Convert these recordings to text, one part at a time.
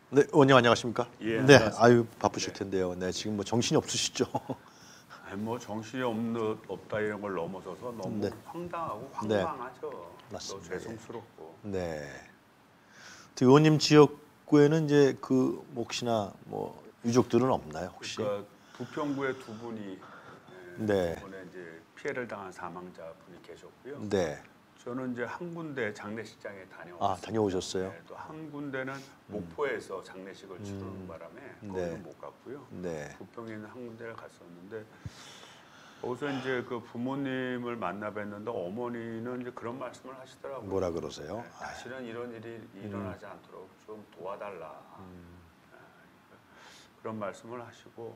네, 의원님 안녕하십니까? 예, 네, 안녕하세요. 아유 바쁘실 텐데요. 네, 지금 뭐 정신이 없으시죠? 아니, 뭐 정신이 없다 이런 걸 넘어서서 너무 네. 황당하고 네. 황당하죠. 맞습니다. 또 죄송스럽고. 네. 의원님 지역구에는 이제 그 혹시나 뭐 유족들은 없나요, 혹시? 그러니까 부평구에 두 분이 네. 이번에 이제 피해를 당한 사망자 분이 계셨고요. 네. 저는 이제 한 군데 장례식장에 다녀왔어요. 아, 다녀오셨어요? 네, 또 한 군데는 목포에서 장례식을 치르는 바람에 거기는 네. 못 갔고요. 네. 부평에 있는 한 군데를 갔었는데 거기서 이제 그 부모님을 만나 뵀는데 어머니는 이제 그런 말씀을 하시더라고요. 뭐라 그러세요? 네, 다시는 이런 일이 일어나지 않도록 좀 도와달라. 네, 그런 말씀을 하시고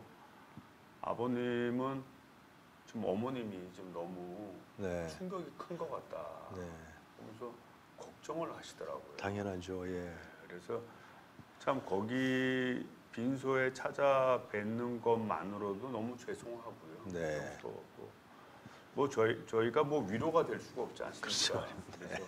아버님은 좀 어머님이 좀 너무 네. 충격이 큰 것 같다. 네. 그래서 걱정을 하시더라고요. 당연하죠. 예. 그래서 참 거기 빈소에 찾아뵙는 것만으로도 너무 죄송하고요. 네. 뭐 저희가 뭐 위로가 될 수가 없지 않습니까? 그래서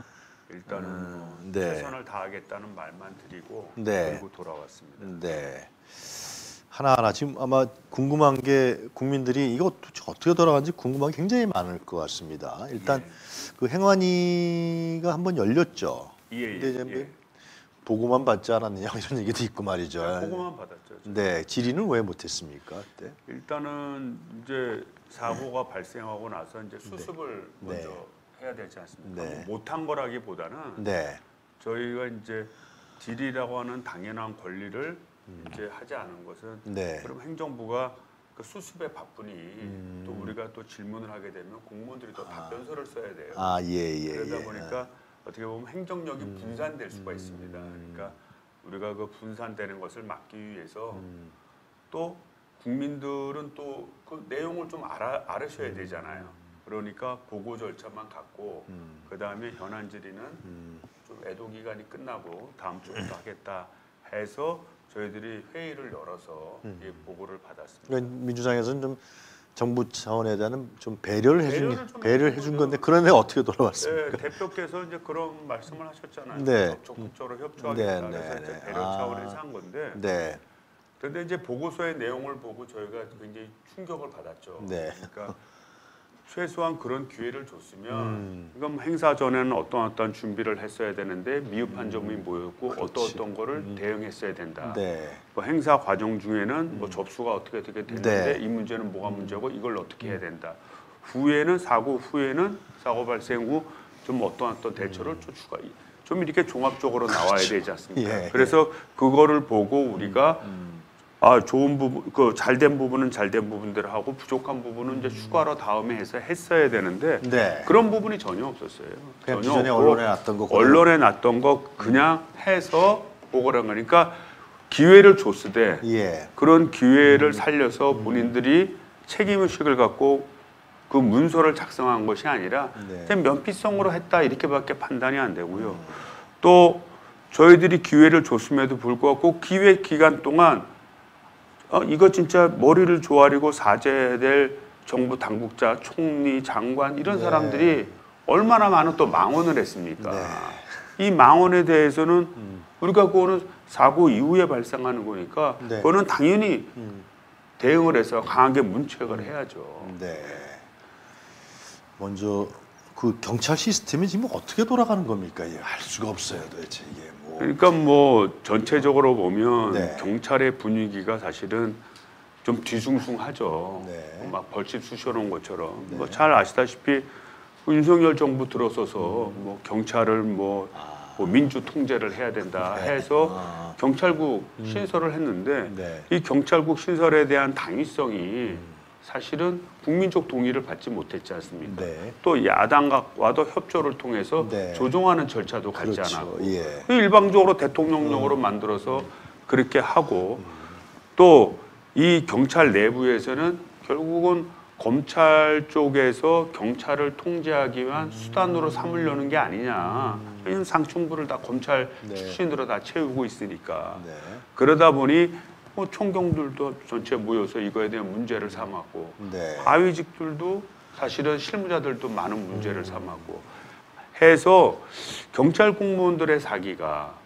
일단은 뭐 네. 최선을 다하겠다는 말만 드리고 네. 그리고 돌아왔습니다. 네. 하나하나 지금 아마 궁금한 게 국민들이 이거 도대체 어떻게 돌아가는지 궁금한 게 굉장히 많을 것 같습니다. 일단 그 행안위가 한번 열렸죠. 예, 근데 이제 보고만 받지 않았느냐 이런 얘기도 있고 말이죠. 보고만 받았죠. 네, 질의는 왜 못했습니까 그때? 일단은 이제 사고가 발생하고 나서 이제 수습을 먼저 해야 되지 않습니까? 네. 못한 거라기보다는 네, 저희가 이제 질의라고 하는 당연한 권리를 이제 하지 않은 것은 네. 그럼 행정부가 그 수습에 바쁘니 또 우리가 또 질문을 하게 되면 공무원들이 또 답변서를 써야 돼요. 아, 예, 예. 그러다 예. 보니까 어떻게 보면 행정력이 분산될 수가 있습니다. 그러니까 우리가 그 분산되는 것을 막기 위해서 또 국민들은 또 그 내용을 좀 알으셔야 되잖아요. 그러니까 보고 절차만 갖고 그 다음에 현안 질의는 좀 애도 기간이 끝나고 다음 주부터 하겠다 해서 저희들이 회의를 열어서 이 보고를 받았습니다. 그러니까 민주당에서는 좀 정부 차원에 대한 좀 배려를 배려를 해준 건데 그런데 어떻게 돌아왔습니까? 네, 대표께서 이제 그런 말씀을 하셨잖아요. 네. 적극적으로 협조하겠다. 네, 그래서 네, 이제 네. 배려 차원에서 한 건데. 네, 그런데 이제 보고서의 내용을 보고 저희가 굉장히 충격을 받았죠. 네. 그러니까 최소한 그런 기회를 줬으면 이건 행사 전에는 어떤 준비를 했어야 되는데 미흡한 점이 뭐였고 어떤 거를 대응했어야 된다. 네. 뭐 행사 과정 중에는 뭐 접수가 어떻게 되는데 네. 이 문제는 뭐가 문제고 이걸 어떻게 해야 된다. 후에는 사고 발생 후 좀 어떤 대처를 좀 이렇게 종합적으로 나와야 되지 않습니까? 예, 그래서 그거를 보고 우리가 좋은 부분, 그 잘된 부분은 잘된 부분대로 하고 부족한 부분은 이제 추가로 다음에 해서 했어야 되는데 네. 그런 부분이 전혀 없었어요. 그냥 전혀 기존에 없고 언론에 놨던 거 언론에 놨던 거 그냥 해서 보고를 한 거니까 기회를 줬으되 예. 그런 기회를 살려서 본인들이 책임의식을 갖고 그 문서를 작성한 것이 아니라 네. 그냥 면피성으로 했다 이렇게밖에 판단이 안 되고요. 또 저희들이 기회를 줬음에도 불구하고 기회 기간 동안 이거 진짜 머리를 조아리고 사죄될 정부 당국자, 총리, 장관 이런 네. 사람들이 얼마나 많은 또 망언을 했습니까? 네. 이 망언에 대해서는 우리가 그거는 사고 이후에 발생하는 거니까 네. 그거는 당연히 대응을 해서 강하게 문책을 해야죠. 네. 먼저 그 경찰 시스템이 지금 어떻게 돌아가는 겁니까? 예, 알 수가 없어요, 도대체 이게 뭐. 그러니까 뭐 전체적으로 보면 네. 경찰의 분위기가 사실은 좀 뒤숭숭하죠. 네. 막 벌집 쑤셔놓은 것처럼. 뭐 잘 아시다시피 윤석열 정부 들어서서 뭐 경찰을 뭐 민주 통제를 해야 된다 해서 경찰국 신설을 했는데 네. 이 경찰국 신설에 대한 당위성이 사실은 국민적 동의를 받지 못했지 않습니까? 네. 또 야당과도 협조를 통해서 네. 조정하는 절차도 갖지 그렇죠. 않았고 예. 일방적으로 대통령령으로 만들어서 그렇게 하고 또 이 경찰 내부에서는 결국은 검찰 쪽에서 경찰을 통제하기 위한 수단으로 삼으려는 게 아니냐. 왜냐하면 상층부를 다 검찰 네. 출신으로 다 채우고 있으니까. 네. 그러다 보니 뭐 총경들도 전체 모여서 이거에 대한 문제를 삼았고 네. 하위직들도 사실은 실무자들도 많은 문제를 삼았고 해서 경찰 공무원들의 사기가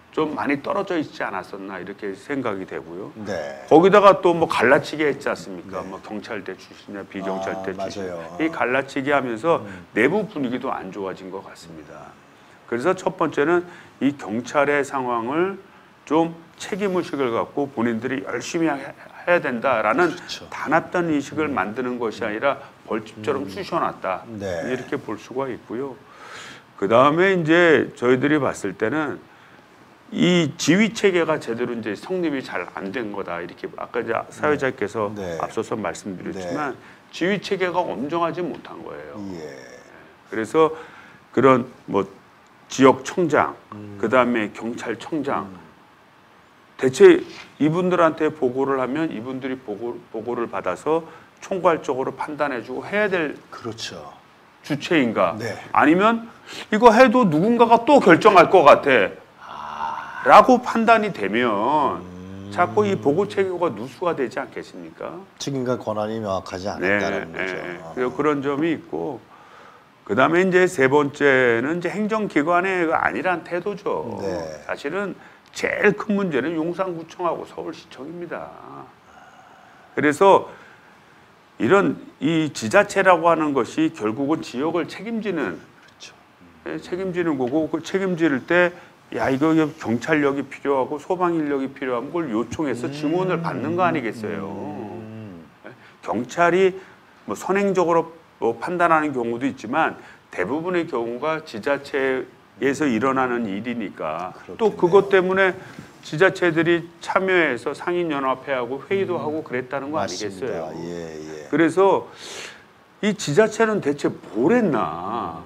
좀 많이 떨어져 있지 않았었나 이렇게 생각이 되고요. 네. 거기다가 또 뭐 갈라치기 했지 않습니까? 뭐 경찰대 출신이냐 비경찰대 출신. 맞아요. 이 갈라치기 하면서 내부 분위기도 안 좋아진 것 같습니다. 그래서 첫 번째는 이 경찰의 상황을 좀 책임의식을 갖고 본인들이 열심히 해야 된다라는 그렇죠. 단합단 의식을 만드는 것이 아니라 벌집처럼 쑤셔놨다. 네. 이렇게 볼 수가 있고요. 그 다음에 이제 저희들이 봤을 때는 이 지휘 체계가 제대로 이제 성립이 잘 안 된 거다. 이렇게 아까 이제 사회자께서 네. 앞서서 말씀드렸지만 지휘 체계가 엄정하지 못한 거예요. 예. 그래서 그런 뭐 지역청장, 그 다음에 경찰청장, 대체 이분들한테 보고를 하면 이분들이 보고를 받아서 총괄적으로 판단해주고 해야 될 그렇죠. 주체인가? 네. 아니면 이거 해도 누군가가 또 결정할 것 같아. 라고 판단이 되면 자꾸 이 보고 체계가 누수가 되지 않겠습니까? 책임과 권한이 명확하지 않았다는 거죠. 그래서 그런 점이 있고, 그 다음에 이제 세 번째는 이제 행정기관의 아니란 태도죠. 네. 사실은 제일 큰 문제는 용산구청하고 서울시청입니다. 그래서 이런 이 지자체라고 하는 것이 결국은 지역을 책임지는 책임지는 거고, 그 책임질 때 야 이거 경찰력이 필요하고 소방 인력이 필요하면 그걸 요청해서 증언을 받는 거 아니겠어요. 경찰이 뭐 선행적으로 뭐 판단하는 경우도 있지만 대부분의 경우가 지자체에서 일어나는 일이니까 또 그것 때문에 지자체들이 참여해서 상인연합회하고 회의도 하고 그랬다는 거 맞습니다. 아니겠어요. 예, 예. 그래서 이 지자체는 대체 뭘 했나?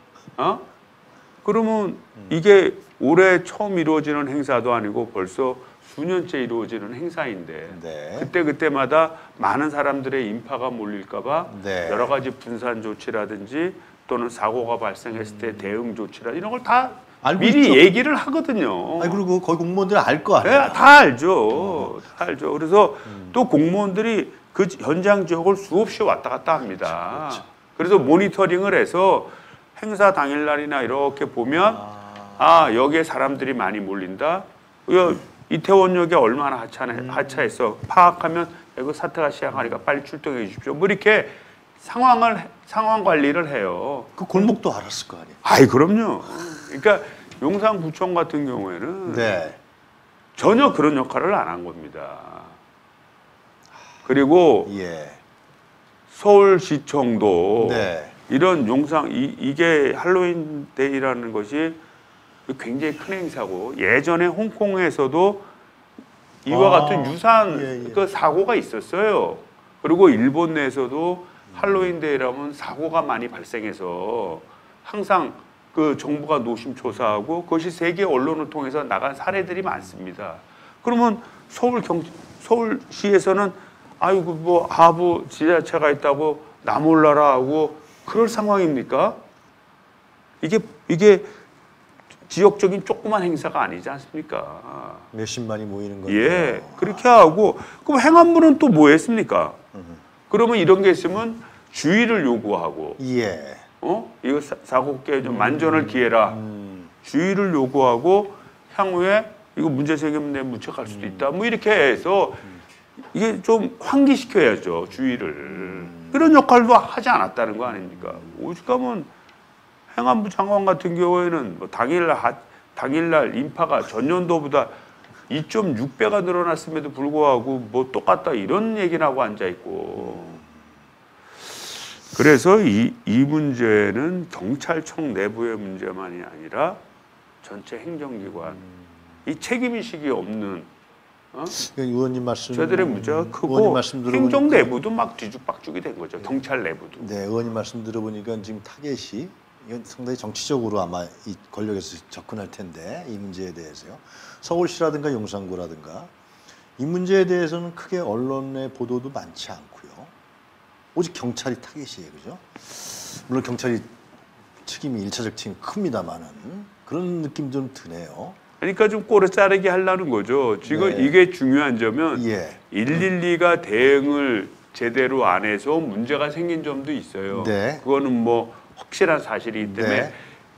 그러면 이게 올해 처음 이루어지는 행사도 아니고 벌써 수년째 이루어지는 행사인데 네. 그때마다 많은 사람들의 인파가 몰릴까봐 네. 여러 가지 분산 조치라든지 또는 사고가 발생했을 때 대응 조치라 이런 걸 다 알고 미리 있죠. 얘기를 하거든요. 아니 그리고 거기 공무원들은 알 거 아니에요. 네, 다 알죠. 다 알죠. 그래서 또 공무원들이 그 현장 지역을 수없이 왔다 갔다 합니다. 그래서 모니터링을 해서 행사 당일날이나 이렇게 보면 여기에 사람들이 많이 몰린다. 이태원역에 얼마나 하차해서 파악하면 이거 사태가 시작하니까 빨리 출동해 주십시오. 뭐 이렇게 상황 관리를 해요. 그 골목도 알았을 거 아니에요. 아이 그럼요. 그러니까 용산구청 같은 경우에는 네. 전혀 그런 역할을 안 한 겁니다. 그리고 예. 서울시청도 네. 이런 이게 할로윈 데이라는 것이 굉장히 큰 행사고 예전에 홍콩에서도 이와 같은 유사한 그 사고가 있었어요. 그리고 일본 내에서도 할로윈 데이라면 사고가 많이 발생해서 항상 그 정부가 노심초사하고 그것이 세계 언론을 통해서 나간 사례들이 많습니다. 그러면 서울시에서는 아이고 뭐 하부 지자체가 있다고 나 몰라라 하고 그럴 상황입니까? 이게 지역적인 조그만 행사가 아니지 않습니까? 몇십만이 모이는 거죠. 예, 그렇게 하고 그럼 행안부는 또 뭐 했습니까? 그러면 이런 게 있으면 주의를 요구하고 예. 이거 사고께 좀 만전을 기해라. 주의를 요구하고 향후에 이거 문제 생기면 내 문책할 수도 있다. 뭐 이렇게 해서 이게 좀 환기시켜야죠, 주의를. 이런 역할도 하지 않았다는 거 아닙니까? 오죽하면 행안부 장관 같은 경우에는 뭐 당일날 인파가 전년도보다 2.6배가 늘어났음에도 불구하고 뭐 똑같다 이런 얘기를 하고 앉아 있고. 그래서 이 문제는 경찰청 내부의 문제만이 아니라 전체 행정기관 이 책임의식이 없는 의원님 말씀 저들의 문제가 크고 의원님 말씀 들어보니까 행정 내부도 막 뒤죽박죽이 된 거죠. 경찰 내부도. 네, 의원님 말씀 들어보니까 지금 타겟이 이건 상당히 정치적으로 아마 이 권력에서 접근할 텐데 이 문제에 대해서요. 서울시라든가 용산구라든가 이 문제에 대해서는 크게 언론의 보도도 많지 않고요. 오직 경찰이 타겟이에요, 그죠? 물론 경찰이 책임이 일차적 책임이 큽니다만은 그런 느낌 좀 드네요. 그러니까 좀 꼬리 자르게 하려는 거죠. 지금 네. 이게 중요한 점은 예. 112가 대응을 제대로 안 해서 문제가 생긴 점도 있어요. 네. 그거는 뭐 확실한 사실이기 때문에 네.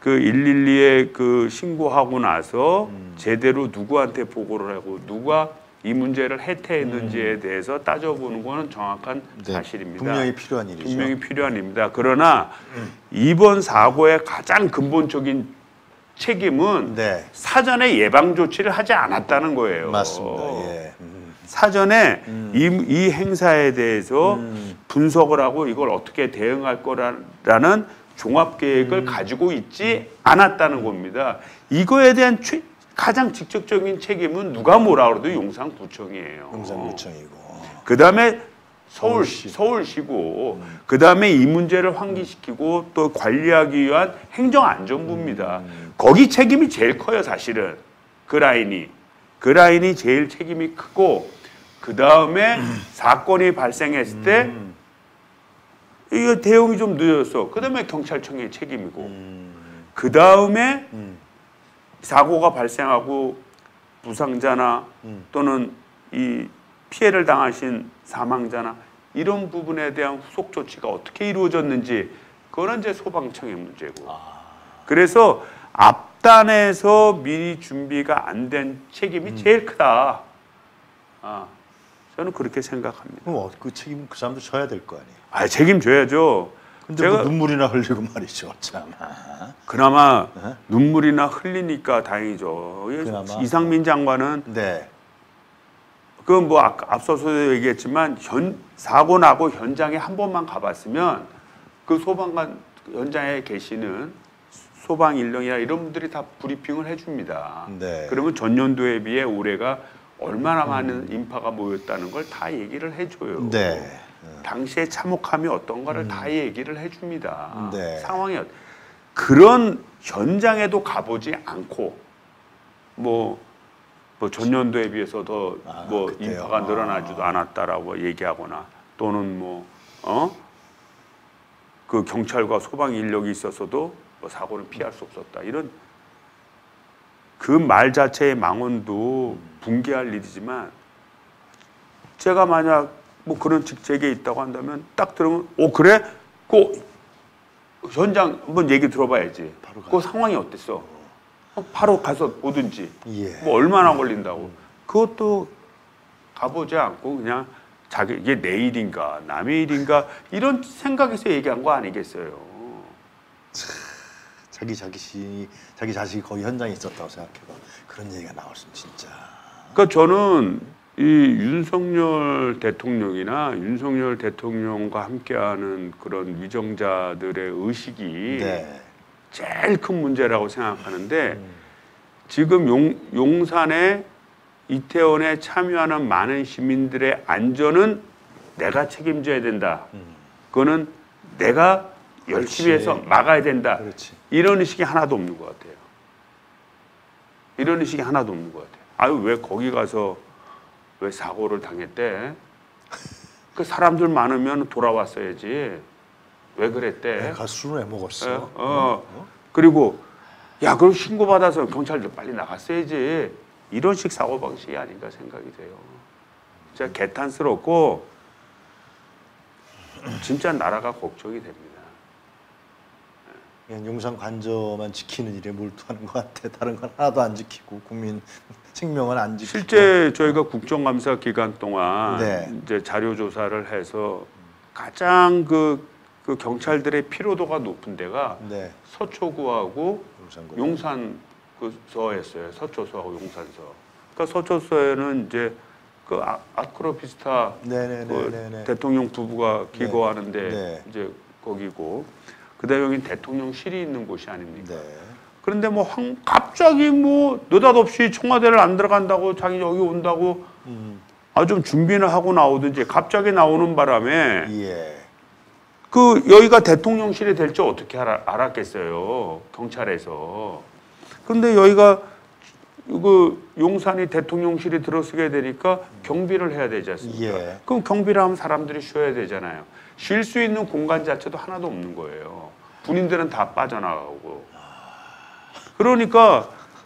그 112에 그 신고하고 나서 제대로 누구한테 보고를 하고 누가 이 문제를 해태했는지에 대해서 따져보는 거는 정확한 네, 사실입니다. 분명히 필요한 일이죠. 분명히 필요한 일입니다. 그러나 이번 사고의 가장 근본적인 책임은 네, 사전에 예방 조치를 하지 않았다는 거예요. 맞습니다. 예. 사전에 이 행사에 대해서 분석을 하고 이걸 어떻게 대응할 거라는 종합 계획을 가지고 있지 않았다는 겁니다. 이거에 대한 가장 직접적인 책임은 누가 뭐라 그래도 용산구청이에요. 용산구청이고. 그다음에 서울시. 서울시고 그다음에 이 문제를 환기시키고 또 관리하기 위한 행정안전부입니다. 거기 책임이 제일 커요, 사실은. 그 라인이 제일 책임이 크고 그다음에 사건이 발생했을 때 이거 대응이 좀 늦었어. 그다음에 경찰청의 책임이고 그다음에 사고가 발생하고 부상자나 또는 이 피해를 당하신 사망자나 이런 부분에 대한 후속 조치가 어떻게 이루어졌는지 그거는 이제 소방청의 문제고. 그래서 앞단에서 미리 준비가 안 된 책임이 제일 크다. 저는 그렇게 생각합니다. 그럼 그 책임 그 사람도 져야 될 거 아니에요. 책임져야죠. 근데 뭐 눈물이나 흘리고 말이죠, 참. 그나마 눈물이나 흘리니까 다행이죠. 그나마. 이상민 장관은 네, 그 뭐 앞서서 얘기했지만 사고 나고 현장에 한 번만 가봤으면 그 소방관 현장에 계시는 소방 인력이나 이런 분들이 다 브리핑을 해줍니다. 네. 그러면 전년도에 비해 올해가 얼마나 많은 인파가 모였다는 걸 다 얘기를 해줘요. 네. 당시에 참혹함이 어떤가를 다 얘기를 해줍니다. 네. 상황이 그런 현장에도 가보지 않고 뭐 전년도에 비해서 더 뭐 그때요. 인파가 늘어나지도 않았다라고 얘기하거나 또는 그 경찰과 소방 인력이 있어서도 뭐 사고를 피할 수 없었다 이런 그 말 자체의 망언도 붕괴할 일이지만 제가 만약 뭐 그런 직책에 있다고 한다면 딱 들으면 그래? 그 현장 한번 얘기 들어봐야지. 바로 그 상황이 어땠어? 바로 가서 보든지. 예. 뭐 얼마나 걸린다고. 그것도 가보지 않고 그냥 이게 내 일인가 남의 일인가 이런 생각에서 얘기한 거 아니겠어요. 자기 자식이 거기 현장에 있었다고 생각해봐. 그런 얘기가 나왔으면 진짜. 그러니까 저는 이 윤석열 대통령이나 윤석열 대통령과 함께하는 그런 위정자들의 의식이 네. 제일 큰 문제라고 생각하는데 지금 용산에 이태원에 참여하는 많은 시민들의 안전은 내가 책임져야 된다. 그거는 내가 열심히 해서 막아야 된다. 그렇지. 이런 의식이 하나도 없는 것 같아요. 이런 의식이 하나도 없는 것 같아요. 아유 왜 거기 가서 왜 사고를 당했대? 그 사람들 많으면 돌아왔어야지. 왜 그랬대? 내가 술을 왜 먹었어? 그리고 야 그럼 신고받아서 경찰들 빨리 나갔어야지. 이런 식 사고방식이 아닌가 생각이 돼요. 진짜 개탄스럽고 진짜 나라가 걱정이 됩니다. 그냥 용산 관저만 지키는 일에 몰두하는 것 같아. 다른 건 하나도 안 지키고 국민 생명은 안 지키고. 실제 저희가 국정감사 기간 동안 네. 이제 자료 조사를 해서 가장 그 경찰들의 피로도가 높은 데가 네. 서초구하고 용산구. 용산서였어요. 서초서하고 용산서. 그러니까 서초서에는 이제 그 아크로피스타 네네네네. 대통령 부부가 기거하는데 네. 이제 거기고 그다음에 여기 대통령실이 있는 곳이 아닙니까? 네. 그런데 뭐 갑자기 뭐 느닷없이 청와대를 안 들어간다고 자기 여기 온다고 좀 준비는 하고 나오든지 갑자기 나오는 바람에 예. 그 여기가 대통령실이 될 줄 어떻게 알았겠어요. 경찰에서. 그런데 여기가 그 용산이 대통령실이 들어서게 되니까 경비를 해야 되지 않습니까? 예. 그럼 경비를 하면 사람들이 쉬어야 되잖아요. 쉴 수 있는 공간 자체도 하나도 없는 거예요. 군인들은 다 빠져나가고. 그러니까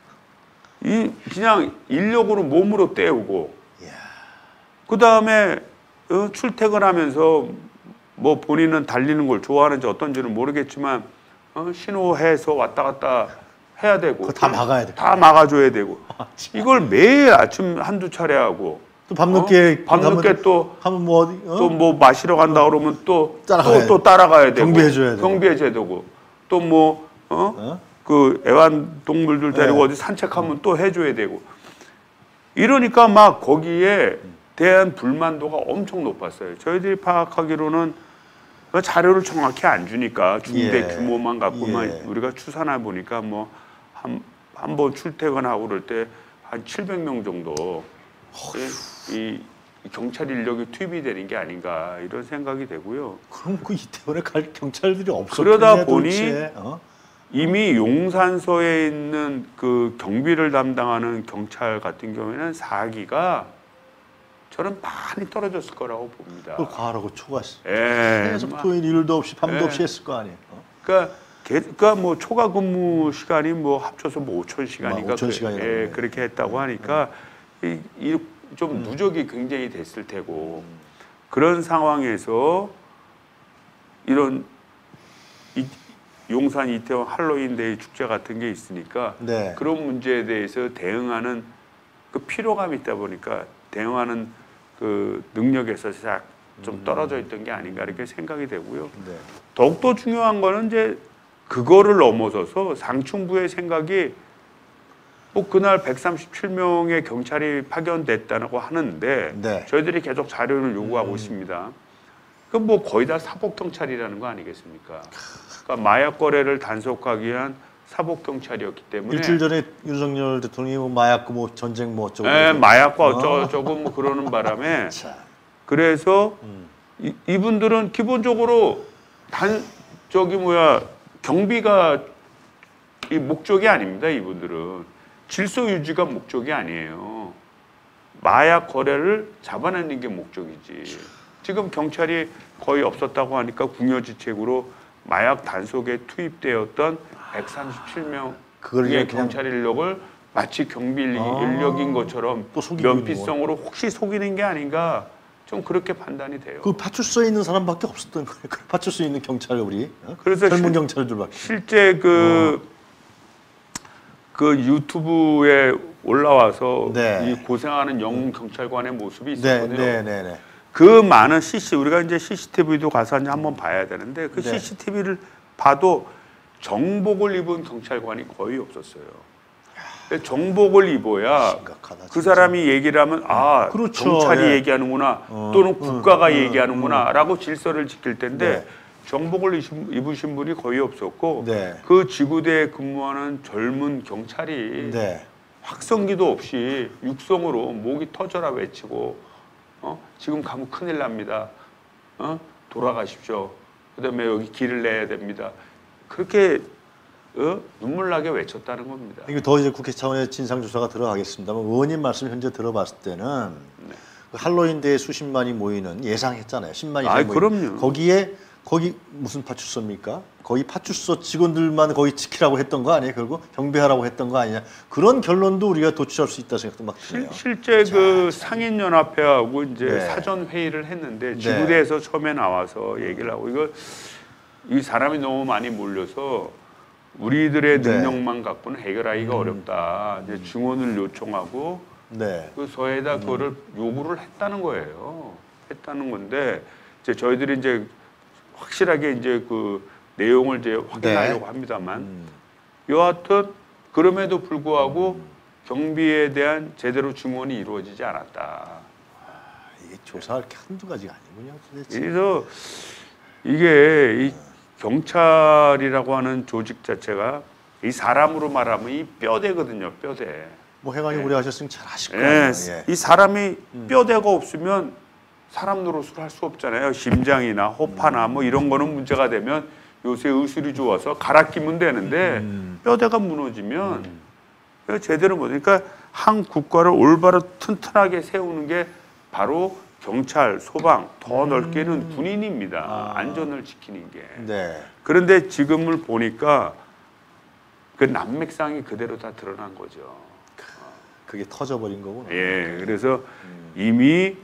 그냥 인력으로 몸으로 때우고 그 다음에 출퇴근하면서 뭐 본인은 달리는 걸 좋아하는지 어떤지는 모르겠지만 신호해서 왔다 갔다 해야 되고 그거 다 막아야 돼. 다 막아줘야 되고 이걸 매일 아침 한두 차례 하고 또 밤늦게 밤늦게 또 하면 뭐 어디 또 뭐 마시러 간다 그러면 또 따라가야 따라가야 되고 경비해줘야 되고. 경비해줘야 되고 또 뭐 그 애완동물들 데리고 네. 어디 산책하면 또 해줘야 되고 이러니까 막 거기에 대한 불만도가 엄청 높았어요. 저희들이 파악하기로는 자료를 정확히 안 주니까 중대 예. 규모만 갖고만 예. 우리가 추산해 보니까 뭐 한 번 출퇴근하고 그럴 때 한 700명 정도 이 경찰 인력이 투입이 되는 게 아닌가 이런 생각이 되고요. 그럼 그 이태원에 갈 경찰들이 없었겠네. 그러다 보니 도대체. 이미 용산서에 있는 그 경비를 담당하는 경찰 같은 경우에는 사기가 저는 많이 떨어졌을 거라고 봅니다. 그걸 과하라고 초과했어. 예. 계속 토일 일도 없이 밤도 예. 없이 했을 거 아니에요. 그러니까 뭐 초과 근무 시간이 뭐 합쳐서 뭐 5천 시간인가 5천 시간이라고 예, 그러네. 그렇게 했다고 하니까 좀 누적이 굉장히 됐을 테고 그런 상황에서 이런 용산 이태원 할로윈데이 축제 같은 게 있으니까 네. 그런 문제에 대해서 대응하는 그 피로감이 있다 보니까 대응하는 그 능력에서 좀 떨어져 있던 게 아닌가 이렇게 생각이 되고요. 네. 더욱더 중요한 거는 이제 그거를 넘어서서 상층부의 생각이 뭐 그날 137명의 경찰이 파견됐다고 하는데 네. 저희들이 계속 자료를 요구하고 있습니다. 그 뭐 거의 다 사복 경찰이라는 거 아니겠습니까? 그러니까 마약 거래를 단속하기 위한 사복 경찰이었기 때문에 일주일 전에 윤석열 대통령이 뭐 마약 뭐 전쟁 뭐 어쩌고 마약과 어쩌고 뭐 그러는 바람에 자. 그래서 이분들은 기본적으로 경비가 이 목적이 아닙니다. 이분들은 질서 유지가 목적이 아니에요. 마약 거래를 잡아내는 게 목적이지. 지금 경찰이 거의 없었다고 하니까 궁여지책으로 마약 단속에 투입되었던 137명의 그걸 경찰 인력을 마치 경비 인력인 것처럼 또 속이고 면피성으로 혹시 속이는 게 아닌가 좀 그렇게 판단이 돼요. 그 파출소에 있는 사람밖에 없었던 거예요. 그 파출소에 있는 경찰 우리 그래서 젊은 경찰들밖에. 실제 그 유튜브에 올라와서 네. 이 고생하는 영웅 경찰관의 모습이 네, 있었거든요. 네, 네, 네. 그 많은 우리가 이제 CCTV도 가서 이제 한번 봐야 되는데 그 네. CCTV를 봐도 정복을 입은 경찰관이 거의 없었어요. 근데 정복을 입어야 심각하다, 그 진짜. 사람이 얘기를 하면 그렇죠. 경찰이 예. 얘기하는구나 또는 국가가 얘기하는구나라고 질서를 지킬 텐데 네. 정복을 입으신 분이 거의 없었고 네. 그 지구대에 근무하는 젊은 경찰이 네. 확성기도 없이 육성으로 목이 터져라 외치고 지금 가면 큰일 납니다. 돌아가십시오. 그다음에 여기 길을 내야 됩니다. 그렇게 눈물 나게 외쳤다는 겁니다. 이거 더 이제 국회 차원의 진상 조사가 들어가겠습니다만 의원님 말씀 현재 들어봤을 때는 그 할로윈데이에 수십만이 모이는 예상했잖아요. 10만이 모이는. 그럼요. 거기 무슨 파출소입니까? 거기 파출소 직원들만 거기 지키라고 했던 거 아니에요? 결국 경비하라고 했던 거 아니냐? 그런 결론도 우리가 도출할 수 있다 생각도 막 드네요. 실제 그 상인연합회하고 이제 네. 사전 회의를 했는데 네. 지구대에서 처음에 나와서 얘기를 하고 이 사람이 너무 많이 몰려서 우리들의 네. 능력만 갖고는 해결하기가 어렵다. 이제 증언을 요청하고 네. 그 서해에다 그거를 요구를 했다는 거예요. 했다는 건데 이제 저희들이 이제 확실하게 이제 그 내용을 이제 확인하려고 네. 합니다만 여하튼 그럼에도 불구하고 경비에 대한 제대로 증언이 이루어지지 않았다. 이게 조사할 게 한두 가지가 아니군요. 도대체. 그래서 이게 이 경찰이라고 하는 조직 자체가 이 사람으로 말하면 이 뼈대거든요. 뼈대. 뭐 행안위 오래 하셨으니 잘 아실 예, 거예요. 예. 이 사람이 뼈대가 없으면 사람 노릇을 할 수 없잖아요. 심장이나 호파나 뭐 이런 거는 문제가 되면 요새 의술이 좋아서 갈아 끼면 되는데 뼈대가 무너지면 제대로 못. 그러니까 한 국가를 올바로 튼튼하게 세우는 게 바로 경찰, 소방, 더 넓게는 군인입니다. 안전을 지키는 게. 네. 그런데 지금을 보니까 그 난맥상이 그대로 다 드러난 거죠. 그게 터져버린 거구나. 예, 그래서 이미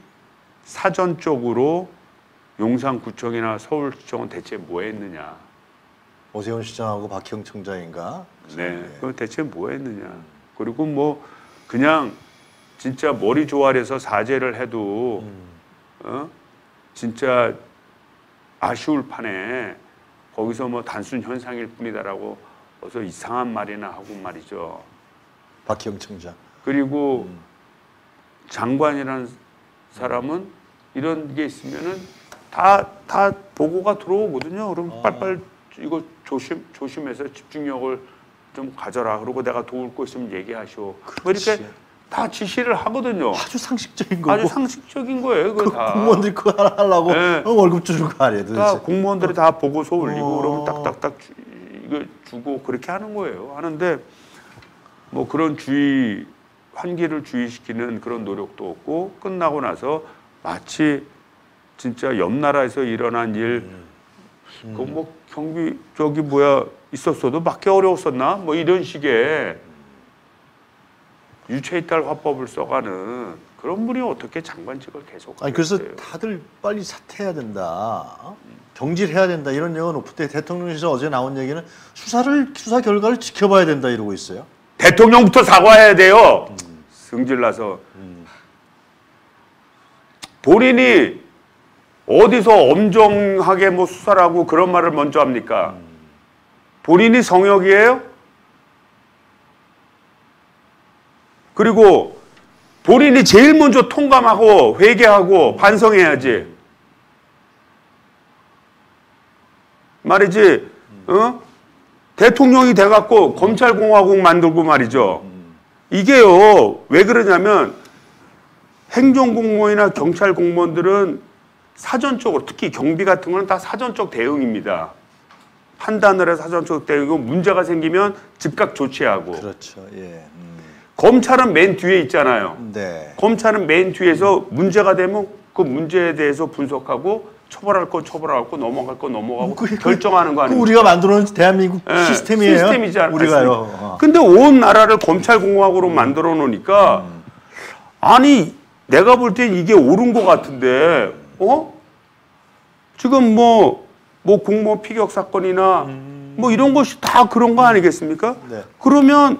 사전적으로 용산구청이나 서울시청은 대체 뭐 했느냐. 오세훈 시장하고 박형 청장인가? 네. 그럼 대체 뭐 했느냐. 그리고 뭐 그냥 진짜 머리 조아려서 사죄를 해도 진짜 아쉬울 판에 거기서 뭐 단순 현상일 뿐이다라고 어서 이상한 말이나 하고 말이죠. 박형 청장. 그리고 장관이라는 사람은 이런 게 있으면은 다 보고가 들어오거든요. 그럼 빨빨 이거 조심해서 집중력을 좀 가져라. 그리고 내가 도울 거 있으면 얘기하시오. 뭐 이렇게 다 지시를 하거든요. 아주 상식적인 거고. 아주 상식적인 거예요. 그거 다. 공무원들이 그거 하나 하려고 네. 월급 주는 거 아니에요? 도대체. 다 공무원들이 다 보고서 올리고 그러면 딱딱딱 이거 주고 그렇게 하는 거예요. 하는데 뭐 그런 환기를 주의시키는 그런 노력도 없고 끝나고 나서 마치 진짜 옆 나라에서 일어난 일, 그 뭐 경비 저기 뭐야 있었어도 맞기 어려웠었나? 뭐 이런 식의 유체이탈 화법을 써가는 그런 분이 어떻게 장관직을 계속 아니 그래서 하겠어요? 다들 빨리 사퇴해야 된다, 경질해야 된다 이런 얘기가 높을 때 대통령실에서 어제 나온 얘기는 수사 결과를 지켜봐야 된다 이러고 있어요. 대통령부터 사과해야 돼요. 승질나서 본인이 어디서 엄정하게 뭐 수사를 하고 그런 말을 먼저 합니까? 본인이 성역이에요? 그리고 본인이 제일 먼저 통감하고 회개하고 반성해야지. 말이지, 대통령이 돼갖고 검찰공화국 만들고 말이죠. 이게요, 왜 그러냐면 행정공무원이나 경찰공무원들은 사전적으로, 특히 경비 같은 거는 다 사전적 대응입니다. 판단을 해서 사전적 대응이고 문제가 생기면 즉각 조치하고. 그렇죠. 예. 검찰은 맨 뒤에 있잖아요. 네. 검찰은 맨 뒤에서 문제가 되면 그 문제에 대해서 분석하고 처벌할 건 처벌하고 넘어갈 건 넘어가고 결정하는 거 아니에요? 우리가 만들어놓은 대한민국 시스템이에요. 시스템이잖아요. 우리가요. 근데 온 나라를 검찰공화국으로 만들어 놓으니까 아니 내가 볼 땐 이게 옳은 것 같은데 지금 뭐 공무원 피격 사건이나 뭐 이런 것이 다 그런 거 아니겠습니까? 네. 그러면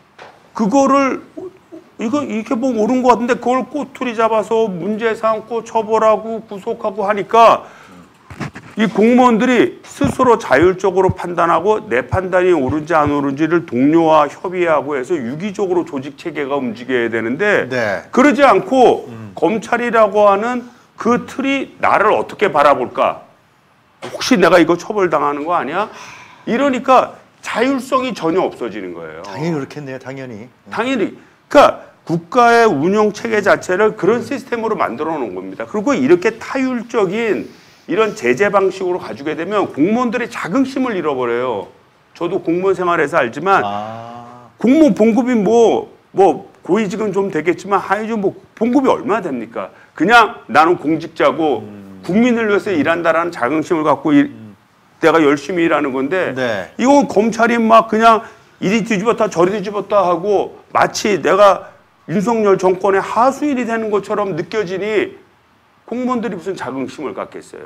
그거를 이렇게 보면 옳은 것 같은데 그걸 꼬투리 잡아서 문제 삼고 처벌하고 구속하고 하니까 이 공무원들이 스스로 자율적으로 판단하고 내 판단이 옳은지 안 옳은지를 동료와 협의하고 해서 유기적으로 조직 체계가 움직여야 되는데 네. 그러지 않고 검찰이라고 하는 그 틀이 나를 어떻게 바라볼까? 혹시 내가 이거 처벌당하는 거 아니야? 이러니까 자율성이 전혀 없어지는 거예요. 당연히 그렇겠네요. 당연히. 당연히. 그러니까 국가의 운영 체계 자체를 그런 시스템으로 만들어 놓은 겁니다. 그리고 이렇게 타율적인 이런 제재 방식으로 가지게 되면 공무원들의 자긍심을 잃어버려요. 저도 공무원 생활에서 알지만 공무원 봉급이 뭐 고위직은 좀 되겠지만 하위직 뭐 봉급이 얼마나 됩니까? 그냥 나는 공직자고 국민을 위해서 일한다라는 자긍심을 갖고 내가 열심히 일하는 건데 네. 이건 검찰이 막 그냥 이리 뒤집었다 저리 뒤집었다 하고 마치 내가 윤석열 정권의 하수인이 되는 것처럼 느껴지니 공무원들이 무슨 자긍심을 갖겠어요.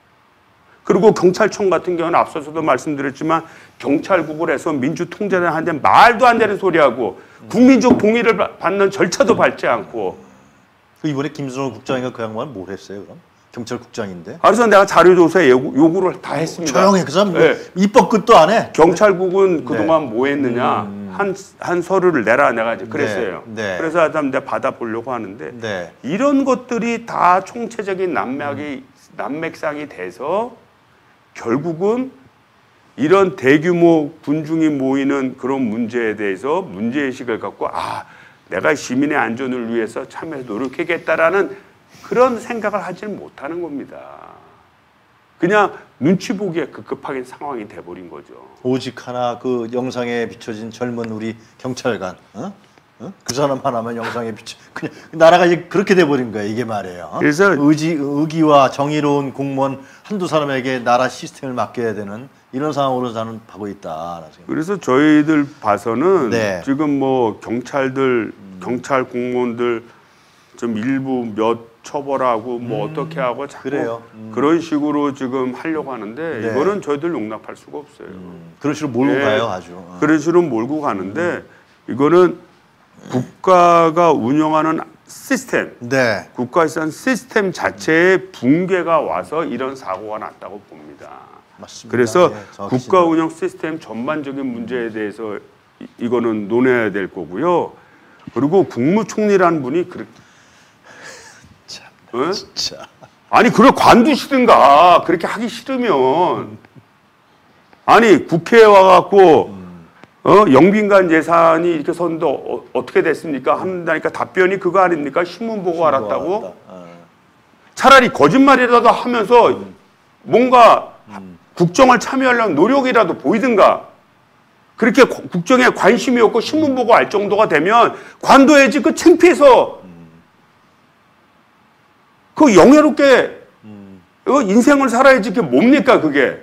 그리고 경찰청 같은 경우는 앞서서도 말씀드렸지만 경찰국을 해서 민주통제를 하는데 말도 안 되는 소리하고 국민적 동의를 받는 절차도 밟지 않고. 이번에 김순호 국장이가 그 양반은 뭘 했어요 그럼? 경찰국장인데. 그래서 내가 자료조사에 요구를 다 했습니다. 조용해. 그 사람 네. 입법 끝도 안 해. 경찰국은 그동안 뭐 했느냐 한 서류를 내라 내가 이제 그랬어요. 네. 네. 그래서 내가 받아보려고 하는데 네. 이런 것들이 다 총체적인 난맥상이 돼서 결국은 이런 대규모 군중이 모이는 그런 문제에 대해서 문제의식을 갖고 내가 시민의 안전을 위해서 참여해서 노력하겠다라는 그런 생각을 하지는 못하는 겁니다. 그냥 눈치 보기에 급급하게 상황이 돼버린 거죠. 오직 하나 그 영상에 비춰진 젊은 우리 경찰관, 그 사람 하나만 영상에 비춰 그냥 나라가 이제 그렇게 돼버린 거야 이게 말이에요. 그래서 의기와 정의로운 공무원 한두 사람에게 나라 시스템을 맡겨야 되는 이런 상황으로 저는 가고 있다. 그래서 저희들 봐서는 네. 지금 뭐 경찰 공무원들 좀 일부 몇 처벌하고 뭐 어떻게 하고 자꾸 그래요. 그런 식으로 지금 하려고 하는데 네. 이거는 저희들 용납할 수가 없어요. 그런 식으로 몰고 네. 가요, 아주. 그런 식으로 몰고 가는데 이거는 국가가 운영하는 시스템, 네. 국가에서 시스템 자체의 붕괴가 와서 이런 사고가 났다고 봅니다. 맞습니다. 그래서 예, 정확히 국가 운영 시스템 전반적인 문제에 대해서 이거는 논해야 될 거고요. 그리고 국무총리라는 분이 그렇게 어? 진짜. 아니 그걸 관두시든가 그렇게 하기 싫으면 아니 국회에 와갖고 영빈관 예산이 이렇게 섰는데 어떻게 됐습니까? 한다니까 답변이 그거 아닙니까? 신문 보고 알았다고? 차라리 거짓말이라도 하면서 뭔가 국정을 참여하려는 노력이라도 보이든가 그렇게 국정에 관심이 없고 신문 보고 알 정도가 되면 관둬야지. 그 창피해서 그 영예롭게 인생을 살아야지. 그게 뭡니까 그게.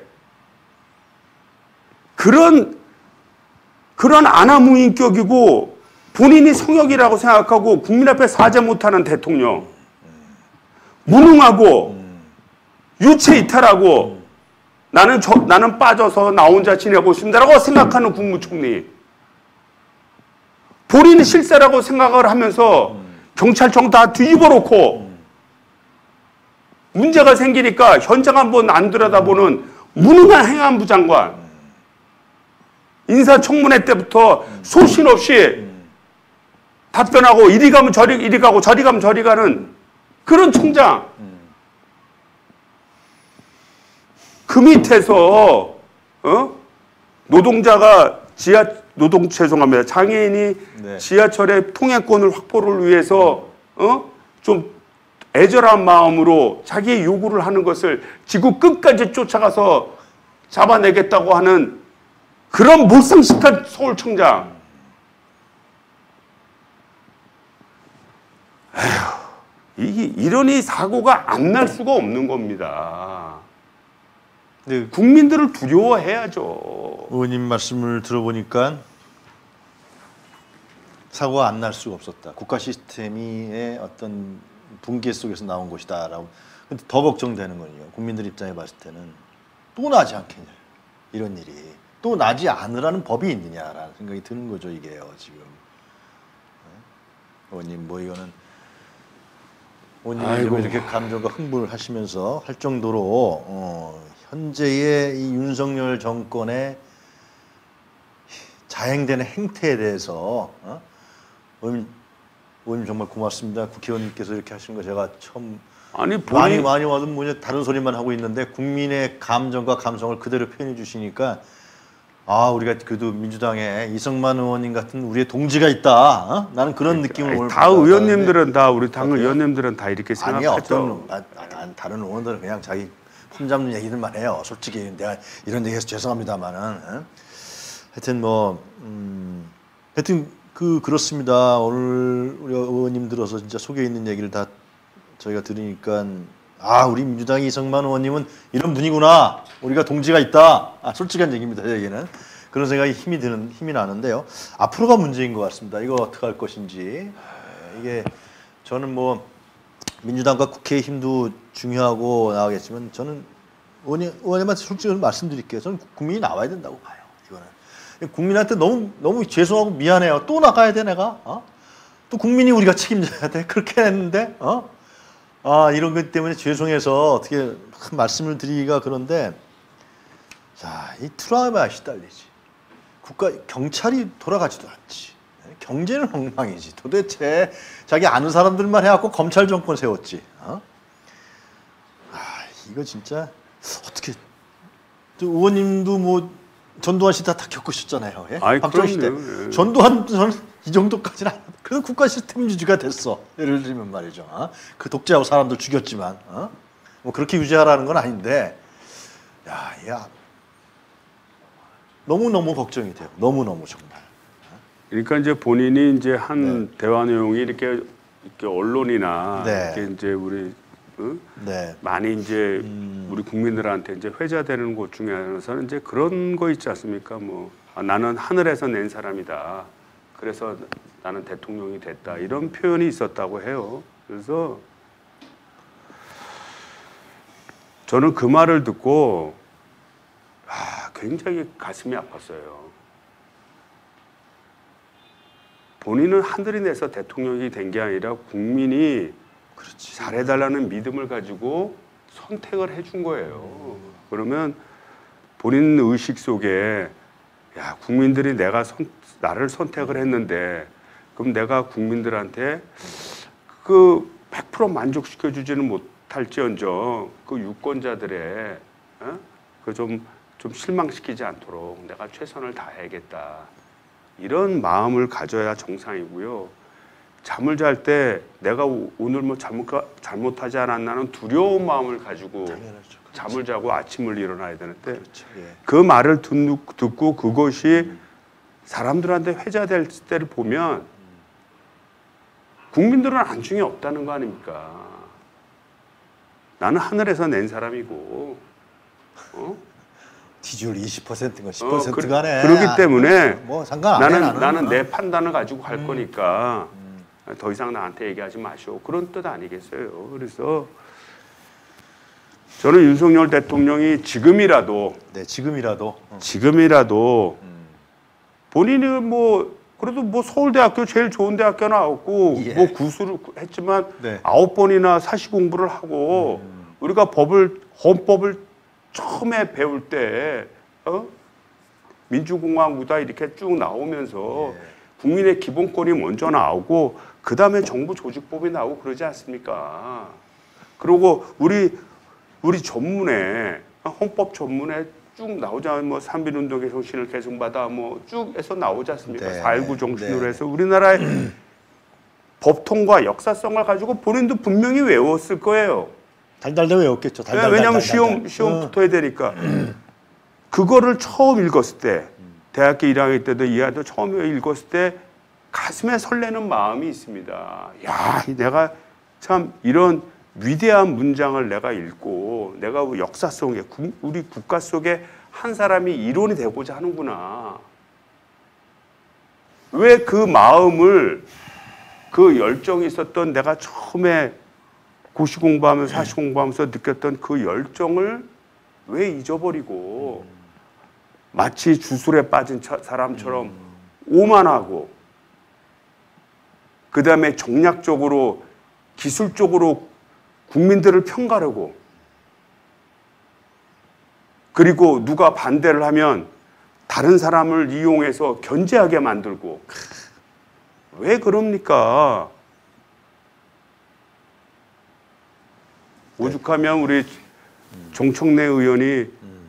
그런 안하무인격이고 본인이 성역이라고 생각하고 국민 앞에 사죄 못하는 대통령, 무능하고 유체이탈하고 나는 빠져서 나 혼자 지내고 있습니다라고 생각하는 국무총리, 본인이 실세라고 생각을 하면서 경찰청 다 뒤집어 놓고 문제가 생기니까 현장 한번 안 들여다보는 무능한 행안부 장관, 인사청문회 때부터 소신 없이 답변하고 이리 가면 이리 가고 저리 가면 저리 가는 그런 총장. 그 밑에서 노동자가 죄송합니다. 장애인이 네. 지하철의 통행권을 확보를 위해서 좀 애절한 마음으로 자기의 요구를 하는 것을 지구 끝까지 쫓아가서 잡아내겠다고 하는 그런 몰상식한 서울청장. 이러니 사고가 안 날 수가 없는 겁니다. 네. 국민들을 두려워해야죠. 의원님 말씀을 들어보니까 사고가 안 날 수가 없었다. 국가 시스템의 어떤 붕괴 속에서 나온 것이다라고. 근데 더 걱정되는 건요. 국민들 입장에 봤을 때는 또 나지 않겠냐. 이런 일이. 또 나지 않으라는 법이 있느냐라는 생각이 드는 거죠. 이게요. 지금. 의원님 뭐 이거는 의원님이 이렇게 감정과 흥분을 하시면서 할 정도로 현재의 이 윤석열 정권의 자행되는 행태에 대해서 의원님 정말 고맙습니다. 국회의원님께서 이렇게 하시는 거 제가 처음 많이 와도 뭐냐 다른 소리만 하고 있는데 국민의 감정과 감성을 그대로 표현해 주시니까 우리가 그래도 민주당에 이성만 의원님 같은 우리의 동지가 있다. 나는 그런 느낌을 오늘 다 의원님들은 다 우리 당 의원님들은 다 이렇게 생각하죠. 아니 다른 의원들은 그냥 자기 폼 잡는 얘기들만 해요. 솔직히 내가 이런 얘기해서 죄송합니다만은 하여튼 하여튼 그렇습니다. 오늘 우리 의원님 들어서 진짜 속에 있는 얘기를 다 저희가 들으니까 우리 민주당의 이성만 의원님은 이런 분이구나. 우리가 동지가 있다. 솔직한 얘기입니다. 제 얘기는. 그런 생각이 힘이 나는데요. 앞으로가 문제인 것 같습니다. 이거 어떻게 할 것인지. 이게 저는 뭐 민주당과 국회의 힘도 중요하고 나가겠지만 저는 의원님한테 솔직히 말씀드릴게요. 저는 국민이 나와야 된다고 봐요. 이거는 국민한테 너무 죄송하고 미안해요. 또 나가야 돼 내가. 또 국민이 우리가 책임져야 돼. 그렇게 했는데 이런 것 때문에 죄송해서 어떻게 말씀을 드리기가 그런데 이 트라우마에 시달리지. 경찰이 돌아가지도 않지. 경제는 엉망이지. 도대체 자기 아는 사람들만 해갖고 검찰 정권 세웠지. 이거 진짜 어떻게 의원님도 뭐 전두환 시대 다 겪으셨잖아요. 예? 박정희 시대. 전두환 저는 이 정도까지는 안. 그래도 국가 시스템 유지가 됐어. 예를 들면 말이죠. 그 독재하고 사람들 죽였지만 뭐 그렇게 유지하라는 건 아닌데 야 너무 걱정이 돼요. 너무 정말. 그러니까 이제 본인이 이제 한 대화 내용이 이렇게 언론이나 이렇게 이제 우리 많이 이제 우리 국민들한테 이제 회자되는 곳 중에 하나는 이제 그런 거 있지 않습니까? 뭐 나는 하늘에서 낸 사람이다. 그래서 나는 대통령이 됐다. 이런 표현이 있었다고 해요. 그래서 저는 그 말을 듣고 굉장히 가슴이 아팠어요. 본인은 하늘이 내서 대통령이 된 게 아니라 국민이 그렇지. 잘해달라는 믿음을 가지고 선택을 해준 거예요. 그러면 본인 의식 속에 야, 국민들이 나를 선택을 했는데 그럼 내가 국민들한테 그 100% 만족시켜주지는 못할지언정 그 유권자들의 그 좀 실망시키지 않도록 내가 최선을 다해야겠다. 이런 마음을 가져야 정상이고요. 잠을 잘 때 내가 오늘 뭐 잘못하지 않았나는 두려운 마음을 가지고 당연하죠. 잠을 자고 아침을 일어나야 되는데 그렇죠. 예. 그 말을 듣고 그것이 사람들한테 회자될 때를 보면 국민들은 안중에 없다는 거 아닙니까? 나는 하늘에서 낸 사람이고 지지율 20%가 10% 간에 그렇기 때문에 뭐 상관 안 해. 나는 내 판단을 가지고 갈 거니까 더 이상 나한테 얘기하지 마시오. 그런 뜻 아니겠어요. 그래서 저는 윤석열 대통령이 지금이라도 본인이 뭐 그래도 뭐 서울대학교 제일 좋은 대학교 나왔고 예. 뭐 구수를 했지만 네. 9번이나 사시 공부를 하고 우리가 헌법을 처음에 배울 때 민주공화국이다 이렇게 쭉 나오면서 예. 국민의 기본권이 먼저 나오고 그 다음에 정부 조직법이 나오고 그러지 않습니까? 그리고 우리 전문에 헌법 전문에 쭉 나오자 뭐 3.1운동의 정신을 계승받아 뭐 쭉 해서 나오지 않습니까? 네. 4.19 정신으로 네. 해서 우리나라의 법통과 역사성을 가지고 본인도 분명히 외웠을 거예요. 달달달 외웠겠죠. 왜냐하면 시험 붙어야 되니까. 그거를 처음 읽었을 때 대학교 1학년 때도 이하도 처음 읽었을 때 가슴에 설레는 마음이 있습니다. 야, 내가 참 이런 위대한 문장을 내가 읽고 내가 역사 속에 우리 국가 속에 한 사람이 일원이 되고자 하는구나. 왜 그 마음을 그 열정이 있었던 내가 처음에 고시 공부하면서 사시 공부하면서 느꼈던 그 열정을 왜 잊어버리고 마치 주술에 빠진 사람처럼 오만하고 그 다음에 정략적으로 기술적으로 국민들을 평가하고 그리고 누가 반대를 하면 다른 사람을 이용해서 견제하게 만들고 왜 그럽니까? 오죽하면 우리 정청래 의원이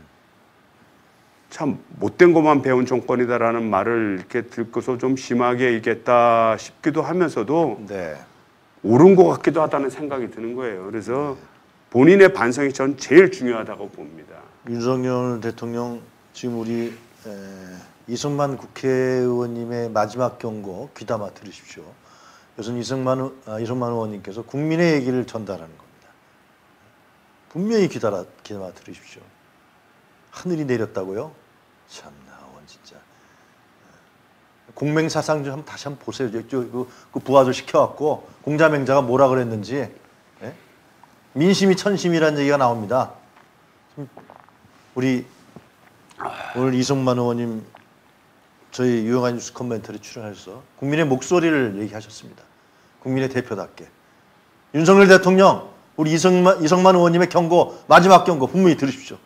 참 못된 것만 배운 정권이다라는 말을 이렇게 듣고서 좀 심하게 얘기했다 싶기도 하면서도 네. 옳은 것 같기도 하다는 생각이 드는 거예요. 그래서 본인의 반성이 전 제일 중요하다고 봅니다. 윤석열 대통령 지금 우리 이승만 국회의원님의 마지막 경고 귀담아 들으십시오. 이것은 이승만 의원님께서 국민의 얘기를 전달하는 겁니다. 분명히 귀담아 들으십시오. 하늘이 내렸다고요? 참나 진짜. 공맹사상 좀 다시 한번 보세요. 그 부하들 시켜갖고 공자맹자가 뭐라 그랬는지. 예? 민심이 천심이라는 얘기가 나옵니다. 우리 오늘 이승만 의원님 저희 유용한 뉴스 코멘터리 출연해서 국민의 목소리를 얘기하셨습니다. 국민의 대표답게. 윤석열 대통령 우리 이승만 의원님의 경고 마지막 경고 분명히 들으십시오.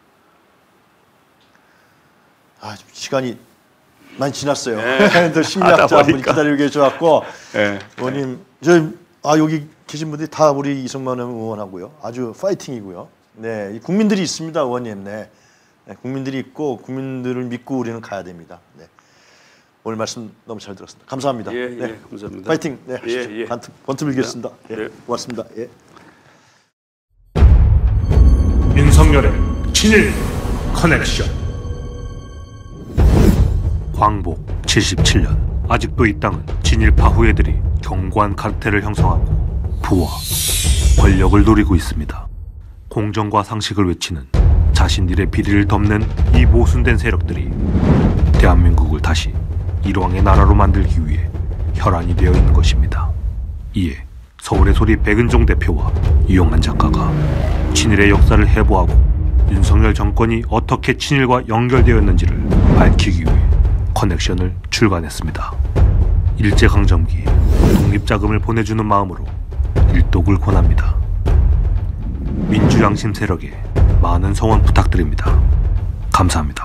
시간이 많이 지났어요. 네. 심리학자분이 기다리고 계셔갖고 네. 의원님 여기 계신 분들이 다 우리 이승만 의원하고요. 아주 파이팅이고요. 네, 국민들이 있습니다, 의원님. 네, 국민들이 있고 국민들을 믿고 우리는 가야 됩니다. 네. 오늘 말씀 너무 잘 들었습니다. 감사합니다. 예, 네. 감사합니다. 파이팅. 네, 하시죠. 예. 번트 빌겠습니다. 예, 예. 고맙습니다. 예. 윤석열의 친일 커넥션. 광복 77년 아직도 이 땅은 진일파 후예들이 견고한 카르텔을 형성하고 부와 권력을 노리고 있습니다. 공정과 상식을 외치는 자신들의 비리를 덮는 이 모순된 세력들이 대한민국을 다시 일왕의 나라로 만들기 위해 혈안이 되어 있는 것입니다. 이에 서울의 소리 백은종 대표와 이용만 작가가 친일의 역사를 해부하고 윤석열 정권이 어떻게 친일과 연결되었는지를 밝히기 위해 커넥션을 출간했습니다. 일제강점기 독립자금을 보내주는 마음으로 일독을 권합니다. 민주양심 세력에 많은 성원 부탁드립니다. 감사합니다.